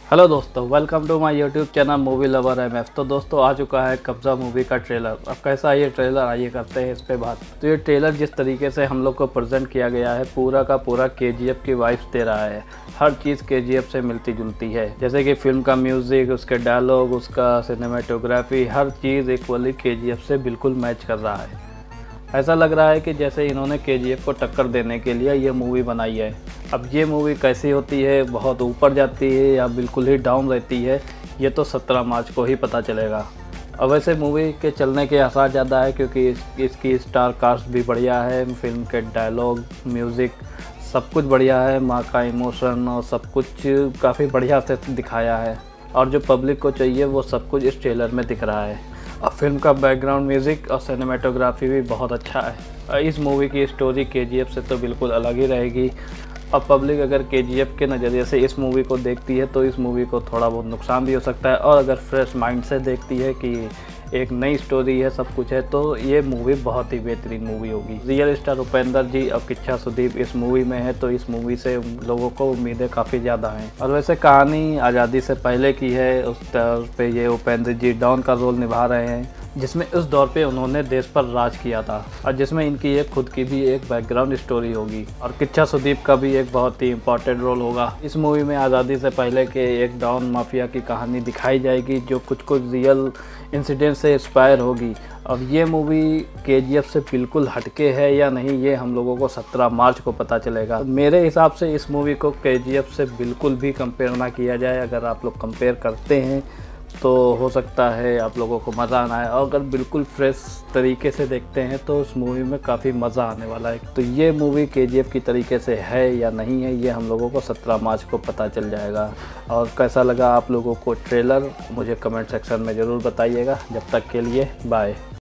Hello दोस्तों, welcome to my YouTube channel movie lover MF. तो दोस्तों आ चुका है कब्जा मूवी का ट्रेलर। अब कैसा है ये ट्रेलर, आइए करते हैं इस पे बात। तो ये ट्रेलर जिस तरीके से हम लोग को प्रेजेंट किया गया है, पूरा का पूरा केजीएफ की वाइब्स दे रहा है। हर चीज़ केजीएफ से मिलती जुलती है, जैसे कि फिल्म का म्यूज़िक, उसके डायलॉग, उसका सिनेमेटोग्राफी, हर चीज़ इक्वली केजीएफ से बिल्कुल मैच कर रहा है। ऐसा लग रहा है कि जैसे इन्होंने केजीएफ को टक्कर देने के लिए ये मूवी बनाई है। अब ये मूवी कैसी होती है, बहुत ऊपर जाती है या बिल्कुल ही डाउन रहती है, ये तो 17 मार्च को ही पता चलेगा। अब वैसे मूवी के चलने के आसार ज़्यादा है, क्योंकि इसकी स्टार कास्ट भी बढ़िया है, फिल्म के डायलॉग, म्यूज़िक सब कुछ बढ़िया है, माँ का इमोशन और सब कुछ काफ़ी बढ़िया से दिखाया है। और जो पब्लिक को चाहिए वो सब कुछ इस ट्रेलर में दिख रहा है। और फिल्म का बैकग्राउंड म्यूज़िक और सिनेमेटोग्राफी भी बहुत अच्छा है। इस मूवी की स्टोरी केजीएफ से तो बिल्कुल अलग ही रहेगी। अब पब्लिक अगर केजीएफ के नज़रिए से इस मूवी को देखती है तो इस मूवी को थोड़ा बहुत नुकसान भी हो सकता है, और अगर फ्रेश माइंड से देखती है कि एक नई स्टोरी है, सब कुछ है, तो ये मूवी बहुत ही बेहतरीन मूवी होगी। रियल स्टार उपेंद्र जी और किच्चा सुदीप इस मूवी में है, तो इस मूवी से लोगों को उम्मीदें काफ़ी ज़्यादा हैं। और वैसे कहानी आज़ादी से पहले की है, उस तौर पे ये उपेंद्र जी डॉन का रोल निभा रहे हैं, जिसमें उस दौर पे उन्होंने देश पर राज किया था, और जिसमें इनकी एक खुद की भी एक बैकग्राउंड स्टोरी होगी। और किच्चा सुदीप का भी एक बहुत ही इम्पोर्टेंट रोल होगा। इस मूवी में आज़ादी से पहले के एक डॉन माफिया की कहानी दिखाई जाएगी, जो कुछ रियल इंसिडेंट से इंस्पायर होगी। अब ये मूवी केजीएफ से बिल्कुल हटके है या नहीं, ये हम लोगों को 17 मार्च को पता चलेगा। मेरे हिसाब से इस मूवी को केजीएफ से बिल्कुल भी कंपेयर ना किया जाए। अगर आप लोग कंपेयर करते हैं तो हो सकता है आप लोगों को मज़ा आना है, और अगर बिल्कुल फ्रेश तरीके से देखते हैं तो उस मूवी में काफ़ी मज़ा आने वाला है। तो ये मूवी केजीएफ की तरीके से है या नहीं है, ये हम लोगों को 17 मार्च को पता चल जाएगा। और कैसा लगा आप लोगों को ट्रेलर, मुझे कमेंट सेक्शन में ज़रूर बताइएगा। जब तक के लिए बाय।